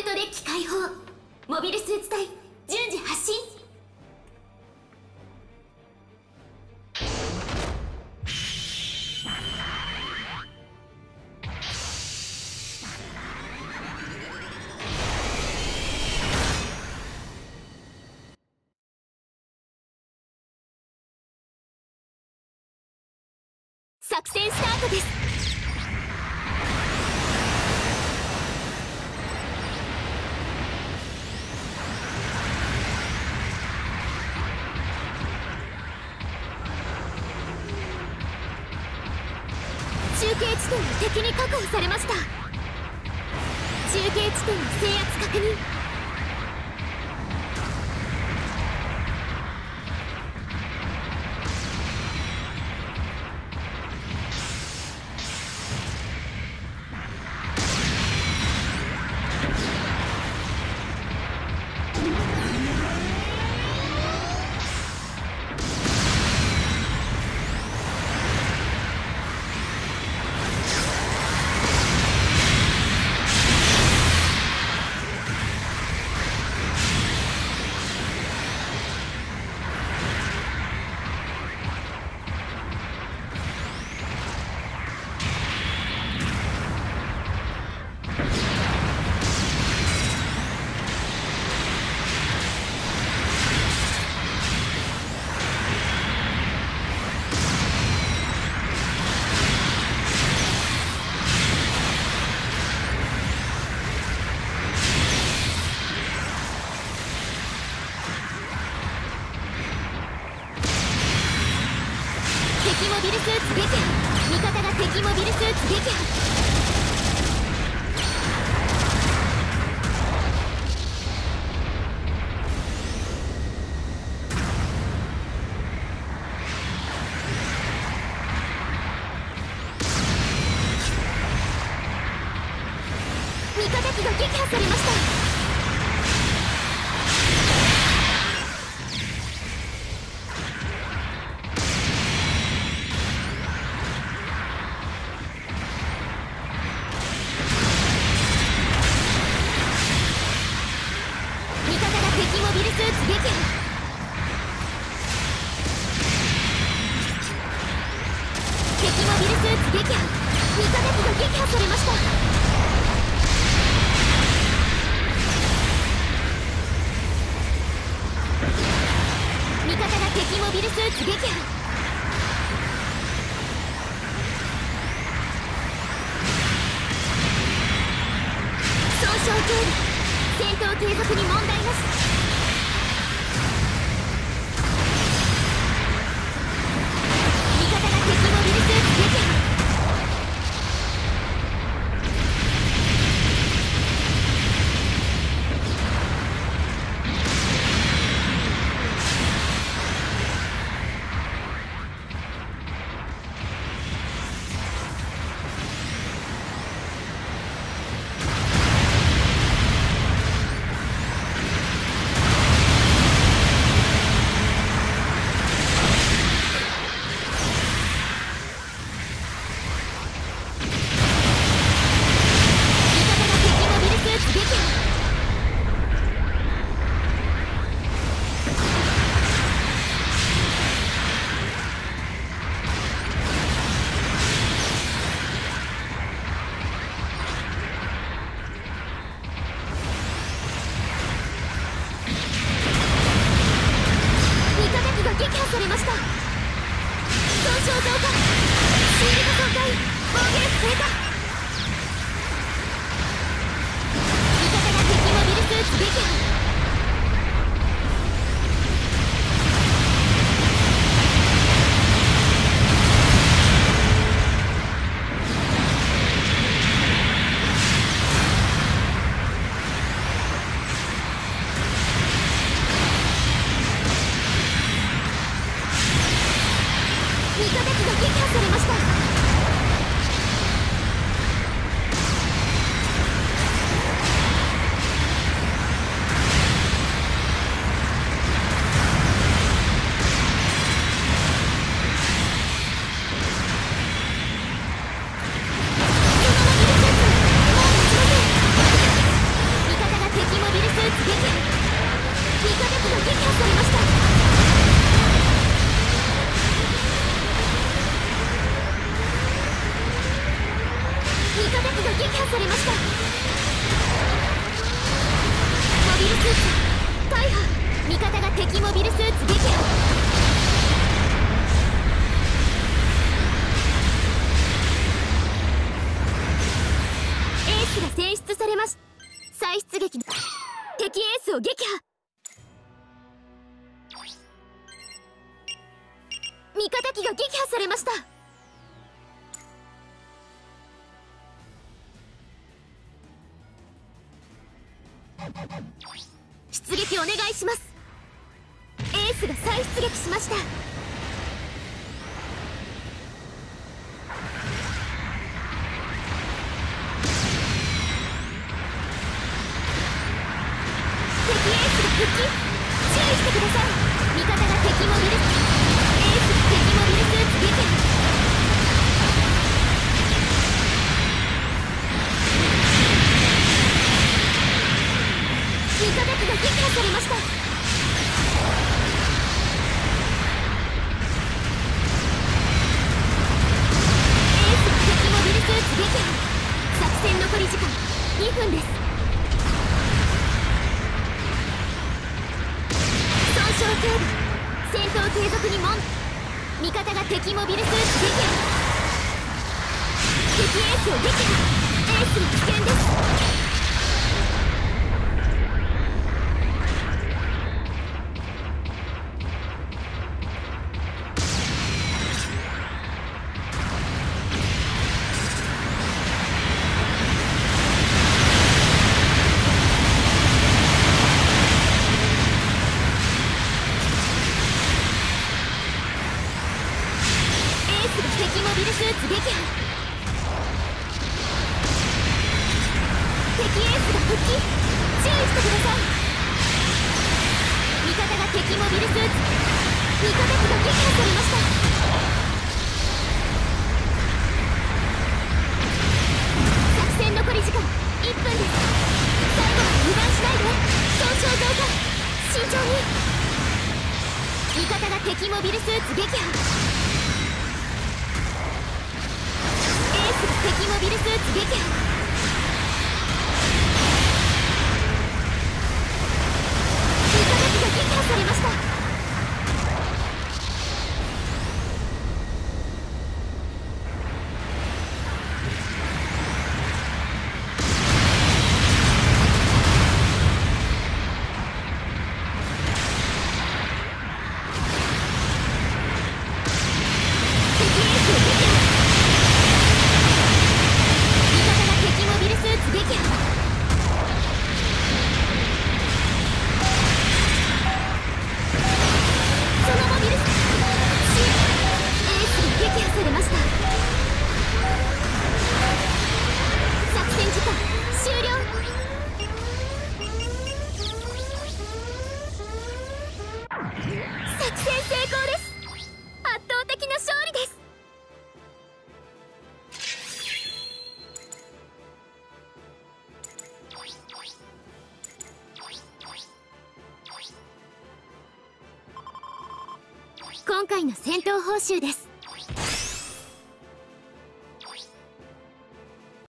ルトデッキ開放。モビルスーツ隊順次発進。作戦スタートです。中継地点の敵に確保されました。中継地点の制圧確認。敵モビルスーツ撃破。味方が敵モビルスーツ撃破。味方機が撃破されました。敵モビルスーツ撃破。敵モビルスーツ撃破。味方機が撃破されました。味方が敵モビルスーツ撃破。損傷経路。戦闘継続に問題なし。味方が敵モビルスーツ撃破。 スーツ大破。味方が敵モビルスーツ撃破。エースが選出されまし。再出撃。敵エースを撃破。味方機が撃破されました。出撃お願いします。エースが再出撃しました。敵エースが復帰。注意してください。味方が敵モビル。エースが敵モビルスーツ撃破。味方機が撃破されました。エースが敵モビルスーツ撃破。作戦残り時間2分です。損傷軽微。戦闘継続に問。味方が敵モビルスーツ撃破。敵エースを撃破。エースが危険です。敵モビルスーツ撃破。敵エースが復帰。注意してください。味方が敵モビルスーツ。味方機が撃破されました。作戦残り時間1分です。最後は油断しないで。損傷増加。慎重に。味方が敵モビルスーツ撃破。敵モビルスーツ撃破。味方機が撃破されました。敵エースを撃破。今回の戦闘報酬です。